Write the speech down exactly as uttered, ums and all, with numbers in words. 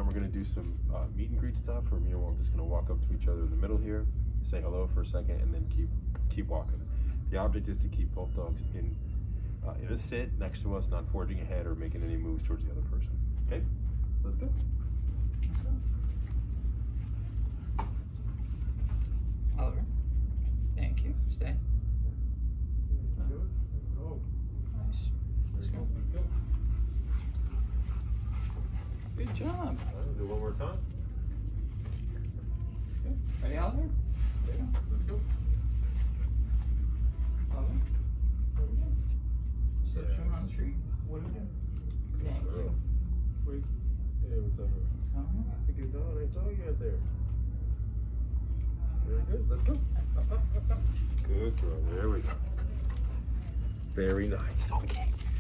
we're gonna do some uh, meet and greet stuff where me and we're just gonna walk up to each other in the middle here, say hello for a second, and then keep keep walking. The object is to keep both dogs in uh, in a sit next to us, not forging ahead or making any moves towards the other person. Okay, let's go. Let's go. Oliver, thank you. Stay. Good. Let's go. Nice. Let's go. Let's go. Good job. Right, do one more time. Good. Ready, Oliver? Okay, let's go. Oliver. Step Yes. showing on the tree. What do we do? Thank you. Wait. Hey, what's up? Uh-huh. Take it down. I saw you out there. Very good. Let's go. Up, up, up, up. Good girl. There we go. Very nice. Okay.